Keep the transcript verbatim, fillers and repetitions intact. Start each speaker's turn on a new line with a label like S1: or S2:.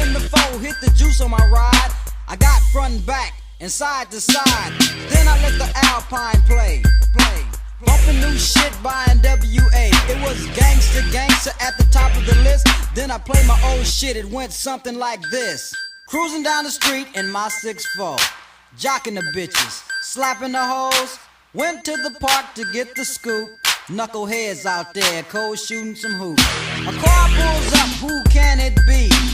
S1: in the foe, hit the juice on my ride. I got front and back and side to side. Then I let the Alpine play, play. Bumping new shit by N W A. It was gangsta gangsta at the top of the list. Then I played my old shit, it went something like this. Cruising down the street in my six four, jocking the bitches, slapping the hoes. Went to the park to get the scoop. Knuckleheads out there, cold shooting some hoops. A car pulls up, who can it be?